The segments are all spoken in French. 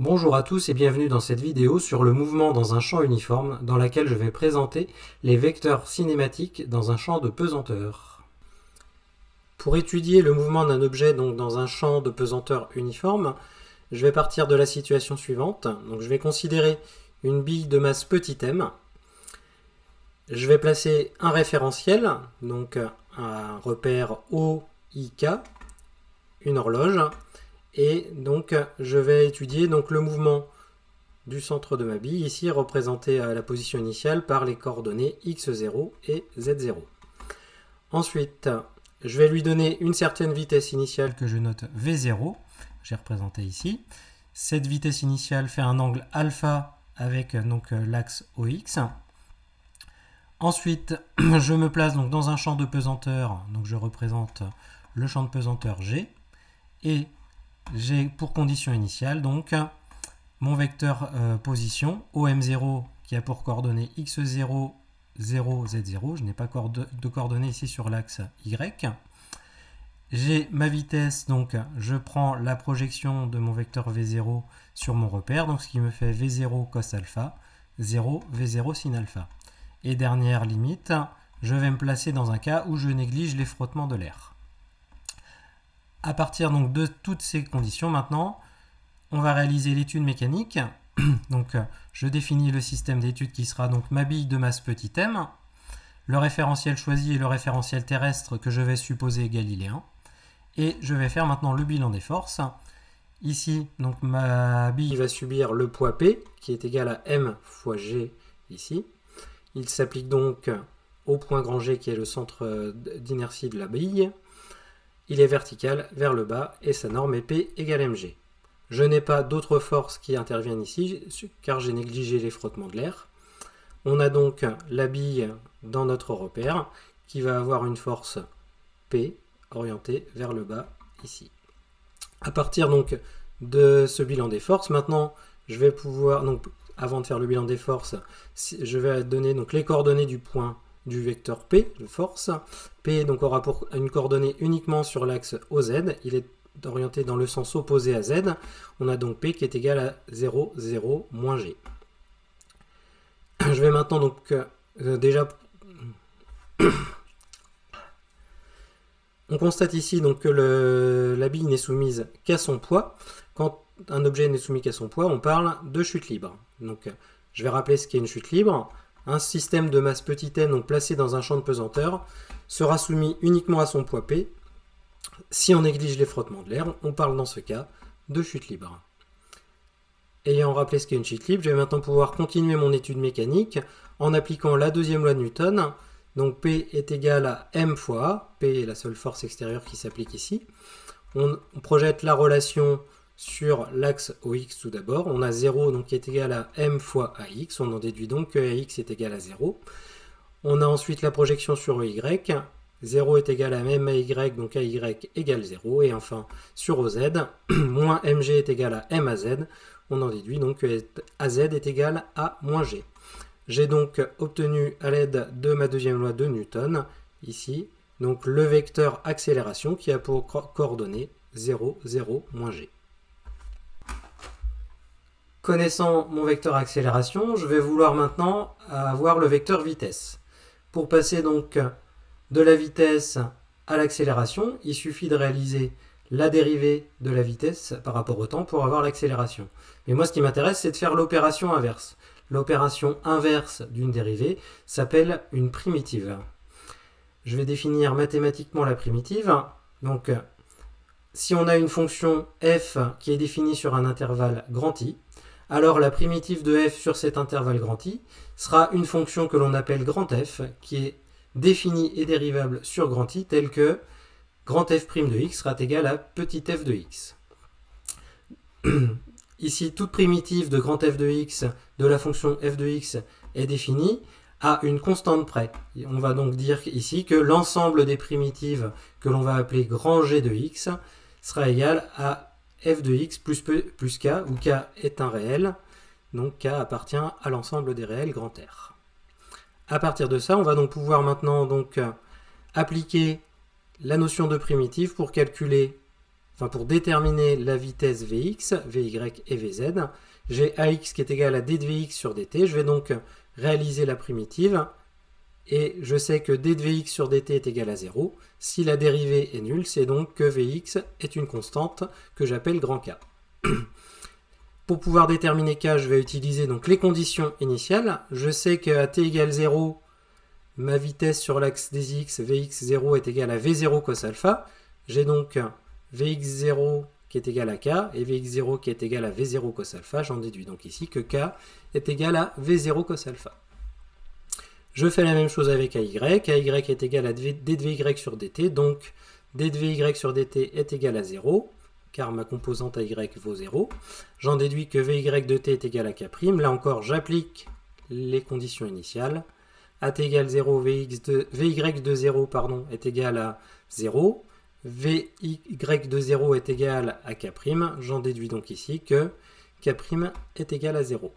Bonjour à tous et bienvenue dans cette vidéo sur le mouvement dans un champ uniforme dans laquelle je vais présenter les vecteurs cinématiques dans un champ de pesanteur. Pour étudier le mouvement d'un objet donc dans un champ de pesanteur uniforme, je vais partir de la situation suivante. Donc je vais considérer une bille de masse petit m. Je vais placer un référentiel, donc un repère OIK, une horloge, et donc je vais étudier donc le mouvement du centre de ma bille, ici représenté à la position initiale par les coordonnées x0 et z0. Ensuite, je vais lui donner une certaine vitesse initiale que je note v0, j'ai représenté ici. Cette vitesse initiale fait un angle alpha avec donc l'axe OX. Ensuite, je me place donc dans un champ de pesanteur, donc je représente le champ de pesanteur G, et j'ai pour condition initiale donc mon vecteur position OM0 qui a pour coordonnées x0, 0, z0. Je n'ai pas de coordonnées ici sur l'axe Y. J'ai ma vitesse, donc je prends la projection de mon vecteur V0 sur mon repère, donc ce qui me fait V0 cos alpha, 0, V0 sin alpha. Et dernière limite, je vais me placer dans un cas où je néglige les frottements de l'air. À partir donc de toutes ces conditions, maintenant, on va réaliser l'étude mécanique. Donc, je définis le système d'étude qui sera donc ma bille de masse petit m, le référentiel choisi est le référentiel terrestre que je vais supposer galiléen, et je vais faire maintenant le bilan des forces. Ici, donc ma bille va subir le poids P, qui est égal à m fois g ici. Il s'applique donc au point grand G, qui est le centre d'inertie de la bille. Il est vertical vers le bas et sa norme est P égale mg. Je n'ai pas d'autres forces qui interviennent ici car j'ai négligé les frottements de l'air. On a donc la bille dans notre repère qui va avoir une force P orientée vers le bas ici. À partir donc de ce bilan des forces, maintenant je vais pouvoir, donc avant de faire le bilan des forces, je vais donner donc les coordonnées du point du vecteur P, de force. P donc aura pour une coordonnée uniquement sur l'axe OZ, il est orienté dans le sens opposé à Z. On a donc P qui est égal à 0, 0, moins G. Je vais maintenant donc déjà... On constate ici donc que la bille n'est soumise qu'à son poids. Quand un objet n'est soumis qu'à son poids, on parle de chute libre. Donc je vais rappeler ce qu'est une chute libre. Un système de masse petit m donc placé dans un champ de pesanteur sera soumis uniquement à son poids P. Si on néglige les frottements de l'air, on parle dans ce cas de chute libre. Ayant rappelé ce qu'est une chute libre, je vais maintenant pouvoir continuer mon étude mécanique en appliquant la deuxième loi de Newton. Donc P est égal à m fois A. P est la seule force extérieure qui s'applique ici. On projette la relation sur l'axe OX tout d'abord. On a 0 donc, qui est égal à m fois AX. On en déduit donc que AX est égal à 0. On a ensuite la projection sur EY. 0 est égal à m AY, donc AY égale 0. Et enfin, sur OZ, moins mg est égal à m AZ. On en déduit donc que AZ est égal à moins g. J'ai donc obtenu à l'aide de ma deuxième loi de Newton, ici, donc le vecteur accélération qui a pour coordonnées 0, 0, moins g. Connaissant mon vecteur accélération, je vais vouloir maintenant avoir le vecteur vitesse. Pour passer donc de la vitesse à l'accélération, il suffit de réaliser la dérivée de la vitesse par rapport au temps pour avoir l'accélération. Mais moi, ce qui m'intéresse, c'est de faire l'opération inverse. L'opération inverse d'une dérivée s'appelle une primitive. Je vais définir mathématiquement la primitive. Donc, si on a une fonction f qui est définie sur un intervalle grand I, alors la primitive de f sur cet intervalle grand I sera une fonction que l'on appelle grand F, qui est définie et dérivable sur grand I, telle que grand f' de x sera égal à petit f de x. Ici, toute primitive de grand f de x de la fonction f de x est définie à une constante près. On va donc dire ici que l'ensemble des primitives que l'on va appeler grand g de x sera égal à f de x plus k, où k est un réel, donc k appartient à l'ensemble des réels grand R. À partir de ça, on va donc pouvoir maintenant donc appliquer la notion de primitive pour calculer pour déterminer la vitesse Vx, Vy et Vz, j'ai Ax qui est égal à d de Vx sur dt. Je vais donc réaliser la primitive et je sais que d de Vx sur dt est égal à 0. Si la dérivée est nulle, c'est donc que Vx est une constante que j'appelle grand K. Pour pouvoir déterminer K, je vais utiliser donc les conditions initiales. Je sais qu'à t égale 0, ma vitesse sur l'axe des x, Vx0 est égal à V0 cos alpha. J'ai donc Vx0 qui est égal à K et Vx0 qui est égal à V0 cos alpha. J'en déduis donc ici que K est égal à V0 cos alpha. Je fais la même chose avec AY. AY est égal à d de Vy sur dt. Donc d de Vy sur dt est égal à 0, car ma composante AY vaut 0. J'en déduis que Vy de t est égal à K'. Là encore, j'applique les conditions initiales. À t égale 0, Vy de 0 est égal à 0. Vy de 0 est égal à K'. J'en déduis donc ici que K' est égal à 0.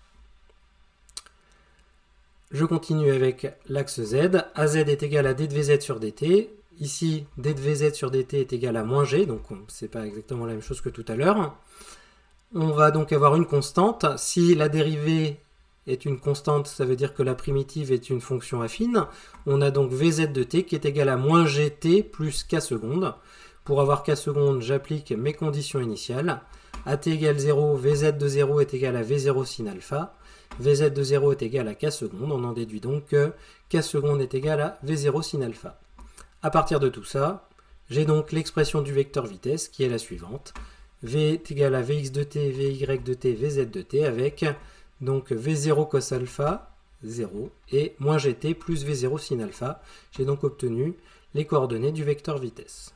Je continue avec l'axe Z. AZ est égal à d de Vz sur dt. Ici, d de Vz sur dt est égal à moins g, donc c'est pas exactement la même chose que tout à l'heure. On va donc avoir une constante. Si la dérivée est une constante, ça veut dire que la primitive est une fonction affine. On a donc Vz de t qui est égal à moins gt plus k secondes. Pour avoir k secondes, j'applique mes conditions initiales. À t égale 0, Vz de 0 est égal à V0 sin alpha. Vz de 0 est égal à k secondes. On en déduit donc que k secondes est égal à V0 sin alpha. À partir de tout ça, j'ai donc l'expression du vecteur vitesse qui est la suivante. V est égal à Vx de t, Vy de t, Vz de t avec donc V0 cos alpha, 0, et moins gt plus V0 sin alpha. J'ai donc obtenu les coordonnées du vecteur vitesse.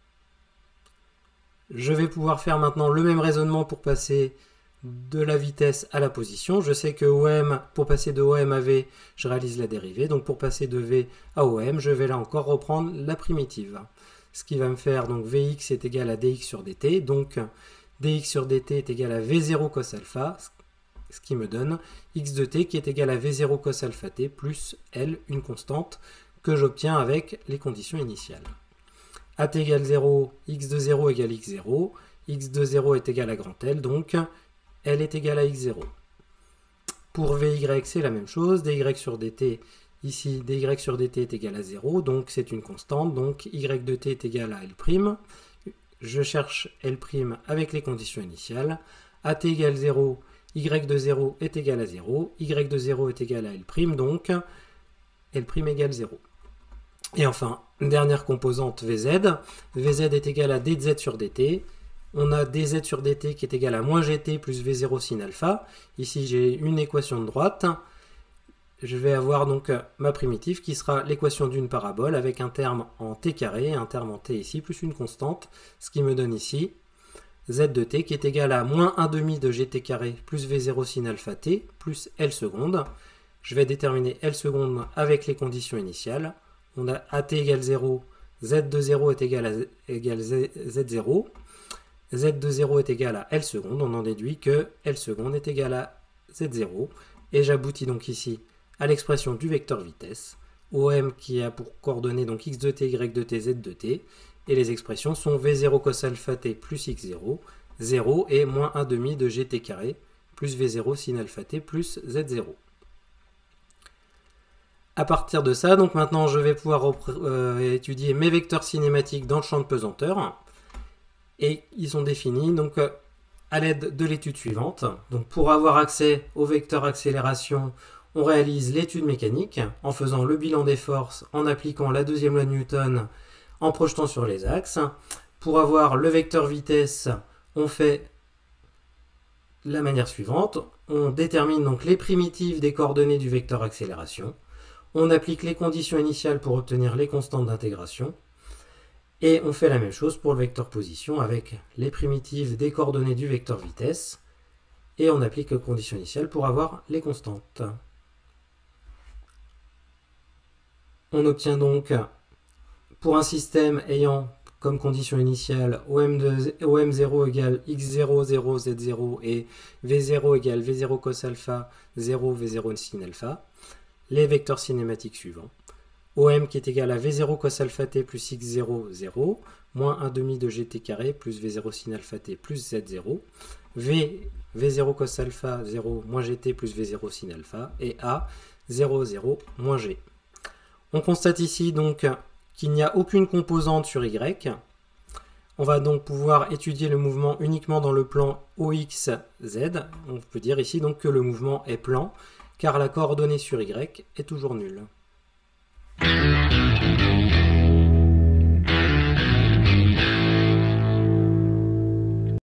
Je vais pouvoir faire maintenant le même raisonnement pour passer de la vitesse à la position. Je sais que OM, pour passer de OM à V, je réalise la dérivée. Donc pour passer de V à OM, je vais là encore reprendre la primitive. Ce qui va me faire, donc Vx est égal à dx sur dt. Donc dx sur dt est égal à V0 cos alpha, ce qui me donne x de t qui est égal à V0 cos alpha t plus L, une constante que j'obtiens avec les conditions initiales. À t égale 0, x de 0 égale x0. X de 0 est égal à grand L, donc L est égal à x0. Pour Vy, c'est la même chose. dy sur dt, ici, dy sur dt est égal à 0, donc c'est une constante. Donc y de t est égal à L'. Je cherche L' avec les conditions initiales. À t égale 0, y de 0 est égal à 0. Y de 0 est égal à L', donc L' égale 0. Et enfin, dernière composante Vz. Vz est égal à dz sur dt. On a dz sur dt qui est égal à moins gt plus V0 sin alpha. Ici, j'ai une équation de droite. Je vais avoir donc ma primitive qui sera l'équation d'une parabole avec un terme en t carré et un terme en t ici, plus une constante, ce qui me donne ici z de t qui est égal à moins 1,5 de gt carré plus V0 sin alpha t plus L seconde. Je vais déterminer L seconde avec les conditions initiales. On a à t égale 0, z de 0 est égal à z0. Z de 0 est égal à L seconde, on en déduit que L seconde est égal à Z0, et j'aboutis donc ici à l'expression du vecteur vitesse, OM qui a pour coordonnées donc x de t, y de t, z de t, et les expressions sont V0 cos alpha t plus x0, 0 et moins 1,5 de gt carré, plus V0 sin alpha t plus Z0. À partir de ça, donc maintenant je vais pouvoir étudier mes vecteurs cinématiques dans le champ de pesanteur. Et ils sont définis donc à l'aide de l'étude suivante. Donc pour avoir accès au vecteur accélération, on réalise l'étude mécanique en faisant le bilan des forces, en appliquant la deuxième loi de Newton, en projetant sur les axes. Pour avoir le vecteur vitesse, on fait la manière suivante. On détermine donc les primitives des coordonnées du vecteur accélération. On applique les conditions initiales pour obtenir les constantes d'intégration. Et on fait la même chose pour le vecteur position avec les primitives des coordonnées du vecteur vitesse. Et on applique les conditions initiales pour avoir les constantes. On obtient donc, pour un système ayant comme condition initiale OM0 égale x0, 0, z0 et v0 égale v0 cos alpha, 0, v0 sin alpha, les vecteurs cinématiques suivants. OM qui est égal à V0 cos alpha t plus x0, 0, moins 1 demi de gt carré plus V0 sin alpha t plus z0, V0 cos alpha 0 moins gt plus V0 sin alpha, et A 0, 0 moins g. On constate ici donc qu'il n'y a aucune composante sur y. On va donc pouvoir étudier le mouvement uniquement dans le plan OXZ. On peut dire ici donc que le mouvement est plan, car la coordonnée sur y est toujours nulle.